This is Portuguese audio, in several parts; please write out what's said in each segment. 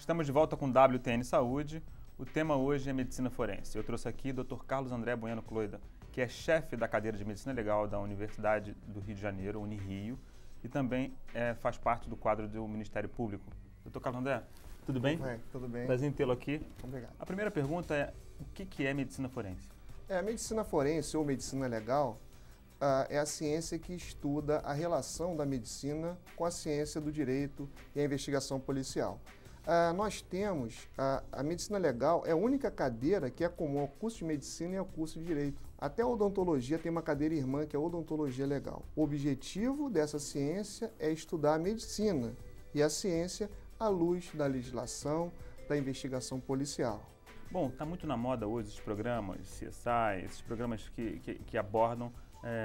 Estamos de volta com WTN Saúde. O tema hoje é medicina forense. Eu trouxe aqui o Dr. Carlos André Bueno Cloida, que é chefe da cadeira de medicina legal da Universidade do Rio de Janeiro, Unirio, e também faz parte do quadro do Ministério Público. Dr. Carlos André, tudo bem? Tudo bem. Prazer em tê-lo aqui. Obrigado. A primeira pergunta é: o que é medicina forense? A medicina forense ou medicina legal é a ciência que estuda a relação da medicina com a ciência do direito e a investigação policial. Nós temos a medicina legal, é a única cadeira que é comum ao curso de medicina e ao curso de direito. Até a odontologia tem uma cadeira irmã que é a odontologia legal. O objetivo dessa ciência é estudar a medicina e a ciência à luz da legislação, da investigação policial. Bom, está muito na moda hoje esses programas, CSI, esses programas que abordam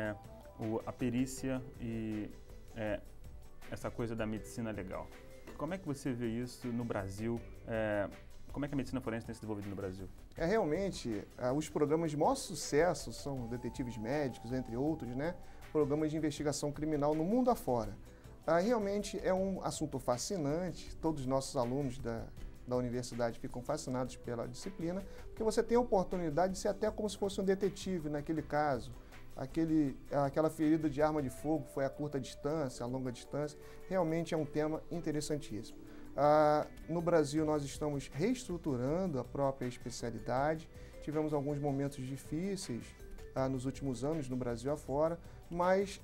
a perícia e essa coisa da medicina legal. Como é que você vê isso no Brasil? Como é que a medicina forense tem se desenvolvido no Brasil? Realmente, os programas de maior sucesso são detetives médicos, entre outros, né? Programas de investigação criminal no mundo afora. Realmente é um assunto fascinante, todos os nossos alunos da universidade ficam fascinados pela disciplina, porque você tem a oportunidade de ser até como se fosse um detetive naquele caso. Aquela ferida de arma de fogo foi a curta distância, a longa distância, realmente é um tema interessantíssimo. No Brasil nós estamos reestruturando a própria especialidade, tivemos alguns momentos difíceis nos últimos anos no Brasil afora, mas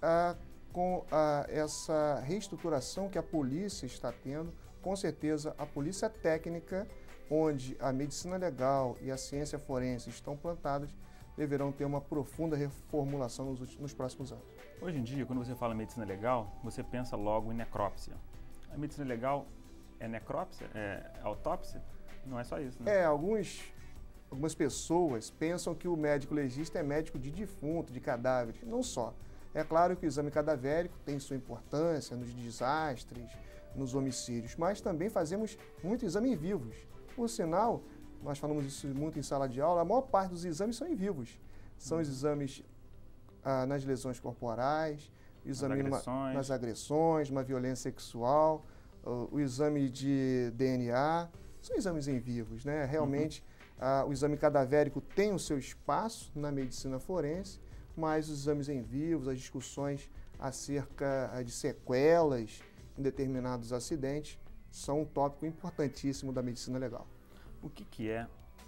com essa reestruturação que a polícia está tendo, com certeza a polícia técnica, onde a medicina legal e a ciência forense estão plantadas, deverão ter uma profunda reformulação nos próximos anos. Hoje em dia, quando você fala em medicina legal, você pensa logo em necrópsia. A medicina legal é necrópsia? É autópsia? Não é só isso, né? Algumas pessoas pensam que o médico legista é médico de defunto, de cadáveres. Não só. É claro que o exame cadavérico tem sua importância nos desastres, nos homicídios, mas também fazemos muito exame em vivos. Por sinal, nós falamos isso muito em sala de aula, a maior parte dos exames são em vivos. São os exames nas lesões corporais, o exame nas agressões, numa violência sexual, o exame de DNA, são exames em vivos, né? Realmente, o exame cadavérico tem o seu espaço na medicina forense, mas os exames em vivos, as discussões acerca de sequelas em determinados acidentes, são um tópico importantíssimo da medicina legal. O que é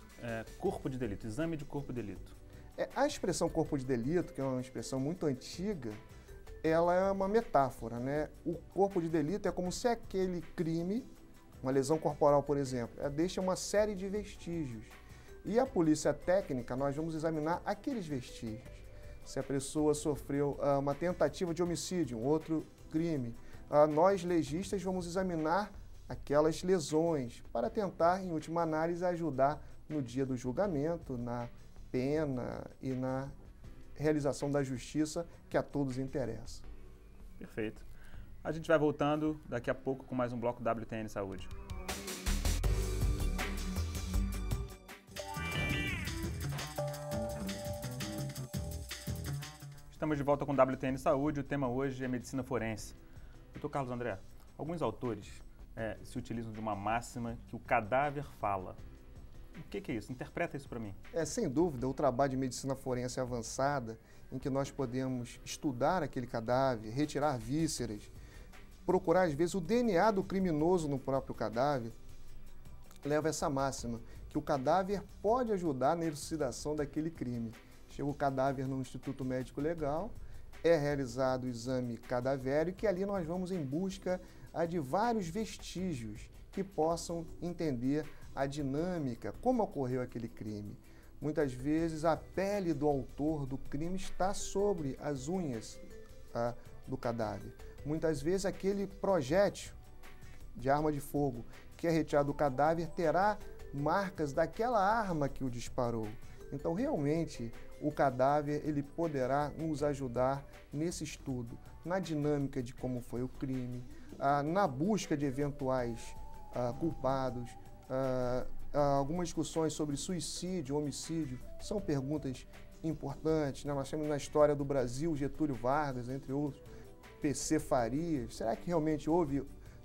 corpo de delito, exame de corpo de delito? A expressão corpo de delito, que é uma expressão muito antiga, ela é uma metáfora, né? O corpo de delito é como se aquele crime, uma lesão corporal, por exemplo, deixa uma série de vestígios. E a polícia técnica, nós vamos examinar aqueles vestígios. Se a pessoa sofreu uma tentativa de homicídio, um outro crime, nós legistas vamos examinar aquelas lesões para tentar, em última análise, ajudar no dia do julgamento, na pena e na realização da justiça que a todos interessa. Perfeito. A gente vai voltando daqui a pouco com mais um bloco WTN Saúde. Estamos de volta com WTN Saúde. O tema hoje é medicina forense. Dr. Carlos André, alguns autores se utilizam de uma máxima que o cadáver fala. O que é isso? Interpreta isso para mim. Sem dúvida, o trabalho de medicina forense avançada, em que nós podemos estudar aquele cadáver, retirar vísceras, procurar, às vezes, o DNA do criminoso no próprio cadáver, leva essa máxima, que o cadáver pode ajudar na elucidação daquele crime. Chega o cadáver no Instituto Médico Legal, é realizado o exame cadavérico e ali nós vamos em busca de vários vestígios que possam entender a dinâmica, como ocorreu aquele crime. Muitas vezes a pele do autor do crime está sobre as unhas do cadáver. Muitas vezes aquele projétil de arma de fogo que é retirado do cadáver terá marcas daquela arma que o disparou. Então, realmente, o cadáver ele poderá nos ajudar nesse estudo, na dinâmica de como foi o crime, na busca de eventuais culpados, algumas discussões sobre suicídio, homicídio, são perguntas importantes, né? Nós temos na história do Brasil Getúlio Vargas, entre outros, PC Farias. Será que realmente houve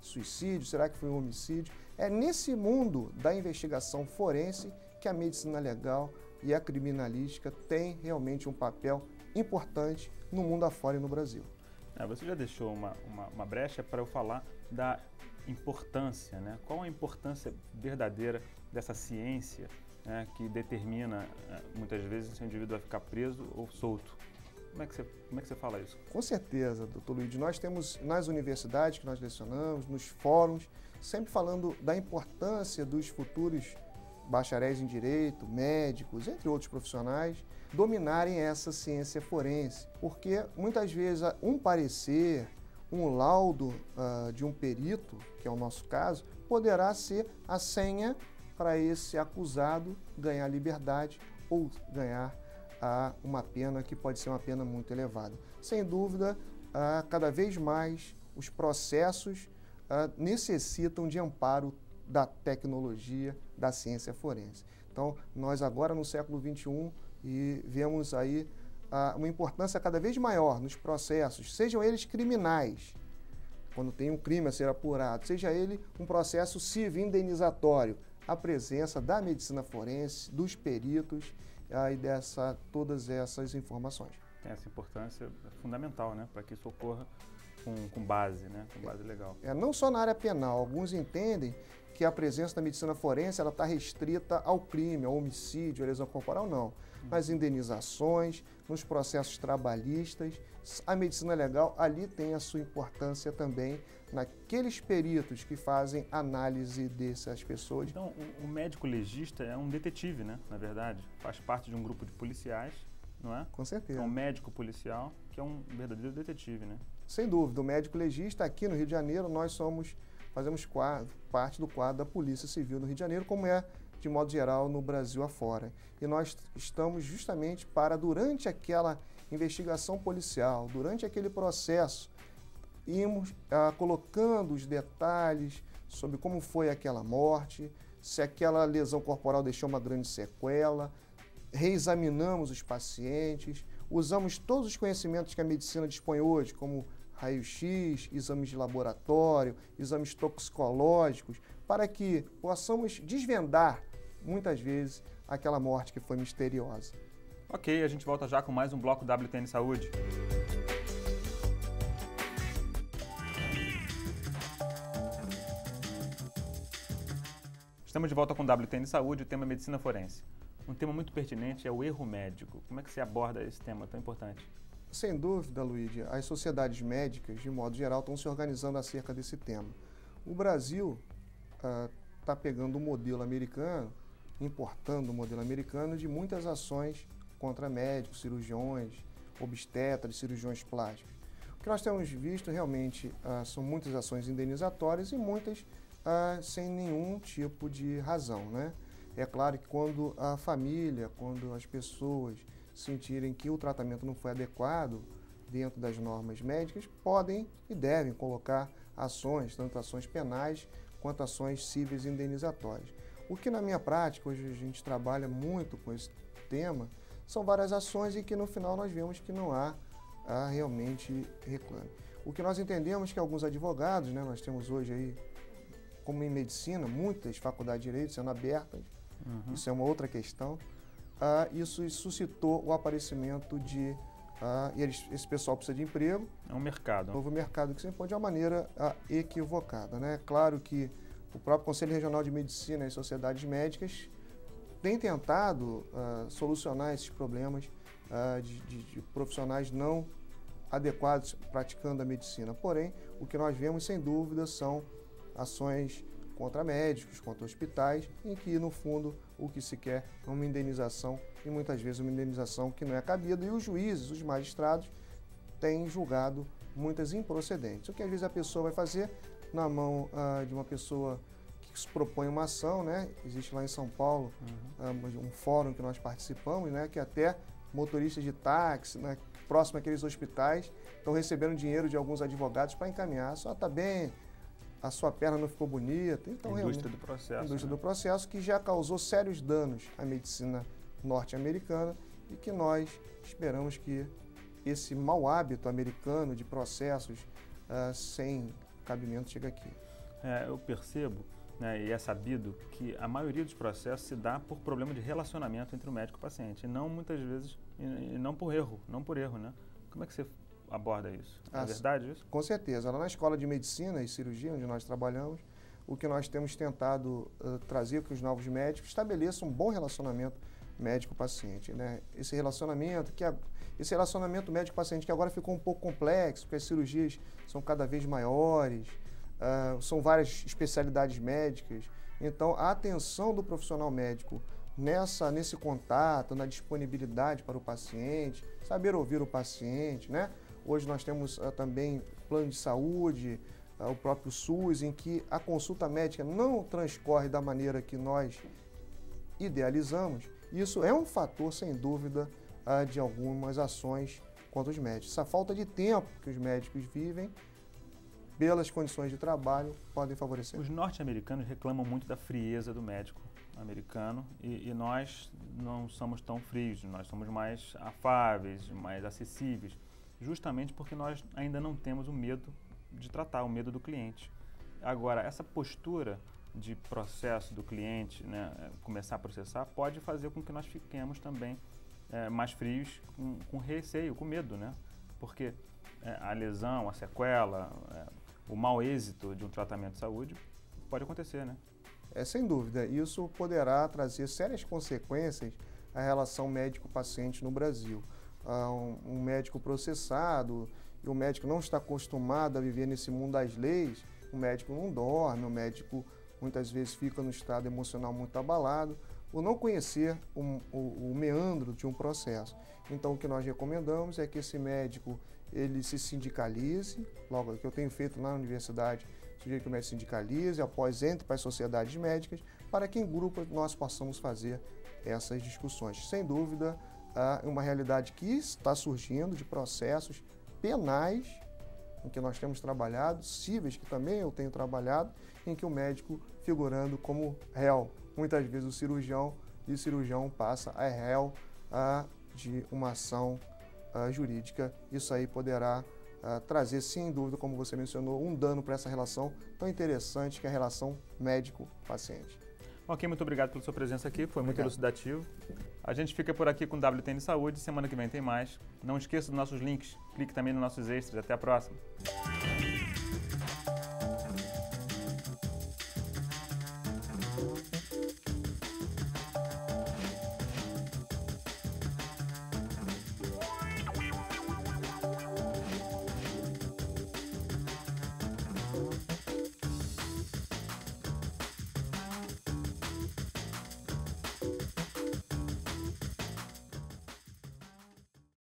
suicídio? Será que foi um homicídio? É nesse mundo da investigação forense que a medicina legal e a criminalística têm realmente um papel importante no mundo afora e no Brasil. Você já deixou uma brecha para eu falar da importância, né? Qual a importância verdadeira dessa ciência, né, que determina, muitas vezes, se o indivíduo vai ficar preso ou solto? Como é que você fala isso? Com certeza, doutor Luiz. Nós temos nas universidades que nós lecionamos, nos fóruns, sempre falando da importância dos futuros bacharéis em direito, médicos, entre outros profissionais, dominarem essa ciência forense. Porque muitas vezes um parecer, um laudo de um perito, que é o nosso caso, poderá ser a senha para esse acusado ganhar liberdade ou ganhar uma pena que pode ser uma pena muito elevada. Sem dúvida, cada vez mais os processos necessitam de amparo da tecnologia, da ciência forense. Então, nós agora no século XXI e vemos aí uma importância cada vez maior nos processos, sejam eles criminais, quando tem um crime a ser apurado, seja ele um processo civil indenizatório, a presença da medicina forense, dos peritos e todas essas informações. Tem essa importância fundamental, né, para que isso ocorra com base, né, com base legal. Não só na área penal, alguns entendem que a presença da medicina forense ela está restrita ao crime, ao homicídio, à lesão corporal, não. Nas indenizações, nos processos trabalhistas, a medicina legal ali tem a sua importância também naqueles peritos que fazem análise dessas pessoas. Então, o médico legista é um detetive, né, na verdade? Faz parte de um grupo de policiais, não é? Com certeza. É um médico policial que é um verdadeiro detetive, né? Sem dúvida. O médico legista, aqui no Rio de Janeiro, nós fazemos parte do quadro da Polícia Civil no Rio de Janeiro, como é, de modo geral, no Brasil afora. E nós estamos justamente para, durante aquela investigação policial, durante aquele processo, irmos colocando os detalhes sobre como foi aquela morte, se aquela lesão corporal deixou uma grande sequela, reexaminamos os pacientes, usamos todos os conhecimentos que a medicina dispõe hoje, como raio-x, exames de laboratório, exames toxicológicos, para que possamos desvendar, muitas vezes, aquela morte que foi misteriosa. Ok, a gente volta já com mais um bloco WTN Saúde. Estamos de volta com o WTN Saúde, o tema Medicina Forense. Um tema muito pertinente é o erro médico. Como é que você aborda esse tema tão importante? Sem dúvida, Luíde, as sociedades médicas, de modo geral, estão se organizando acerca desse tema. O Brasil está pegando o modelo americano, importando o modelo americano de muitas ações contra médicos, cirurgiões, obstetras, cirurgiões plásticos. O que nós temos visto realmente são muitas ações indenizatórias e muitas sem nenhum tipo de razão, né? É claro que quando a família, quando as pessoas sentirem que o tratamento não foi adequado dentro das normas médicas, podem e devem colocar ações, tanto ações penais quanto ações cíveis indenizatórias. O que na minha prática, hoje a gente trabalha muito com esse tema, são várias ações em que no final nós vemos que não há realmente reclame. O que nós entendemos que alguns advogados, né, nós temos hoje aí, como em medicina, muitas faculdades de direito sendo abertas, isso é uma outra questão, isso suscitou o aparecimento de... esse pessoal precisa de emprego. É um mercado. Novo mercado que se impõe de uma maneira equivocada, né? Claro que o próprio Conselho Regional de Medicina e sociedades médicas tem tentado solucionar esses problemas de profissionais não adequados praticando a medicina. Porém, o que nós vemos, sem dúvida, são ações contra médicos, contra hospitais, em que, no fundo, o que se quer é uma indenização, e muitas vezes uma indenização que não é cabida, e os juízes, os magistrados, têm julgado muitas improcedentes. O que às vezes a pessoa vai fazer na mão de uma pessoa que se propõe uma ação, né? Existe lá em São Paulo um fórum que nós participamos, né? Que até motoristas de táxi, né? Próximo àqueles hospitais, estão recebendo dinheiro de alguns advogados para encaminhar. Só está bem, a sua perna não ficou bonita. Então, indústria do processo. Indústria do processo, que já causou sérios danos à medicina norte-americana e que nós esperamos que esse mau hábito americano de processos sem cabimento chega aqui. Eu percebo, né, e é sabido que a maioria dos processos se dá por problema de relacionamento entre o médico e o paciente, e não muitas vezes, e não por erro, né? Como é que você aborda isso? É verdade isso? Com certeza. Lá na Escola de Medicina e Cirurgia, onde nós trabalhamos, o que nós temos tentado trazer que os novos médicos estabeleçam um bom relacionamento médico-paciente, né? Esse relacionamento médico-paciente que agora ficou um pouco complexo, porque as cirurgias são cada vez maiores, são várias especialidades médicas. Então, a atenção do profissional médico nesse contato, na disponibilidade para o paciente, saber ouvir o paciente, né? Hoje nós temos também plano de saúde, o próprio SUS, em que a consulta médica não transcorre da maneira que nós idealizamos. Isso é um fator, sem dúvida, de algumas ações contra os médicos. Essa falta de tempo que os médicos vivem, pelas condições de trabalho, podem favorecer. Os norte-americanos reclamam muito da frieza do médico americano e nós não somos tão frios, nós somos mais afáveis, mais acessíveis, justamente porque nós ainda não temos o medo de tratar, o medo do cliente. Agora, essa postura de processo do cliente, né, começar a processar, pode fazer com que nós fiquemos também mais frios, com receio, com medo, né? Porque a lesão, a sequela, o mau êxito de um tratamento de saúde pode acontecer, né? Sem dúvida, isso poderá trazer sérias consequências à relação médico-paciente no Brasil. Um médico processado e o médico não está acostumado a viver nesse mundo das leis, o médico não dorme, o médico muitas vezes fica no estado emocional muito abalado, por não conhecer o meandro de um processo. Então, o que nós recomendamos é que esse médico ele se sindicalize, logo que eu tenho feito na universidade, sugiro que o médico sindicalize, após entre para as sociedades médicas, para que em grupo nós possamos fazer essas discussões. Sem dúvida, uma realidade que está surgindo de processos penais, em que nós temos trabalhado, cíveis, que também eu tenho trabalhado, em que o médico figurando como réu. Muitas vezes o cirurgião passa a réu de uma ação jurídica. Isso aí poderá trazer, sem dúvida, como você mencionou, um dano para essa relação tão interessante que é a relação médico-paciente. Ok, muito obrigado pela sua presença aqui, foi muito elucidativo. A gente fica por aqui com o WTN Saúde, semana que vem tem mais. Não esqueça dos nossos links, clique também nos nossos extras. Até a próxima.